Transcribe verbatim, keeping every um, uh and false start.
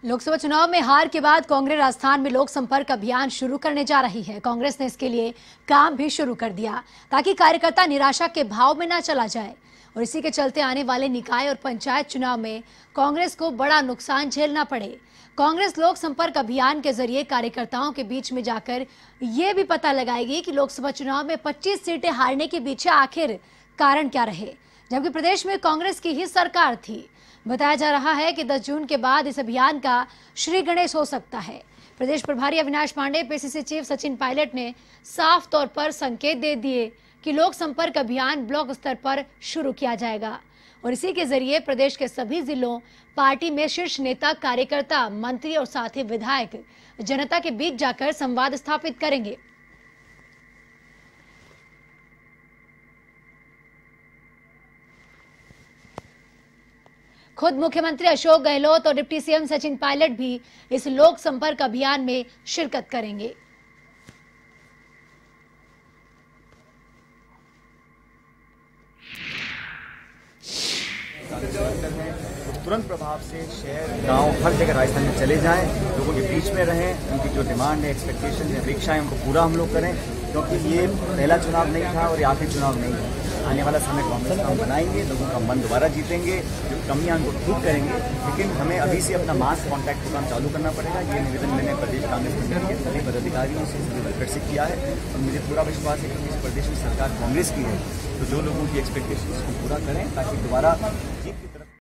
लोकसभा चुनाव में हार के बाद कांग्रेस राजस्थान में लोक संपर्क अभियान शुरू करने जा रही है। कांग्रेस ने इसके लिए काम भी शुरू कर दिया ताकि कार्यकर्ता निराशा के भाव में न चला जाए और इसी के चलते आने वाले निकाय और पंचायत चुनाव में कांग्रेस को बड़ा नुकसान झेलना पड़े। कांग्रेस लोक संपर्क अभियान के जरिए कार्यकर्ताओं के बीच में जाकर ये भी पता लगाएगी कि लोकसभा चुनाव में पच्चीस सीटें हारने के पीछे आखिर कारण क्या रहे, जबकि प्रदेश में कांग्रेस की ही सरकार थी। बताया जा रहा है कि दस जून के बाद इस अभियान का श्री गणेश हो सकता है। प्रदेश प्रभारी अविनाश पांडे, पीसीसी चीफ सचिन पायलट ने साफ तौर पर संकेत दे दिए कि लोक संपर्क अभियान ब्लॉक स्तर पर शुरू किया जाएगा और इसी के जरिए प्रदेश के सभी जिलों, पार्टी में शीर्ष नेता, कार्यकर्ता, मंत्री और साथ ही विधायक जनता के बीच जाकर संवाद स्थापित करेंगे। खुद मुख्यमंत्री अशोक गहलोत और डिप्टी सीएम सचिन पायलट भी इस लोक संपर्क अभियान में शिरकत करेंगे। तुरंत प्रभाव से शहर, गांव, हर जगह राजस्थान में चले जाएं, लोगों के बीच में रहें, उनकी जो डिमांड है, एक्सपेक्टेशन है, अपेक्षाएं, उनको पूरा हम लोग करें, क्योंकि ये पहला चुनाव नहीं था और ये आखिरी चुनाव नहीं है। आने वाला समय कांग्रेस का हम बनाएंगे, लोगों का मन दोबारा जीतेंगे, जो कमियां उनको ठीक करेंगे, लेकिन हमें अभी से अपना मास कॉन्टैक्ट प्रोग्राम चालू करना पड़ेगा। ये निवेदन मैंने प्रदेश कांग्रेस कमेटी के सभी पदाधिकारियों से वर्कर से किया है और मुझे पूरा विश्वास है कि इस प्रदेश में सरकार कांग्रेस की है, तो जो लोगों की एक्सपेक्टेशन को पूरा करें ताकि दोबारा जीत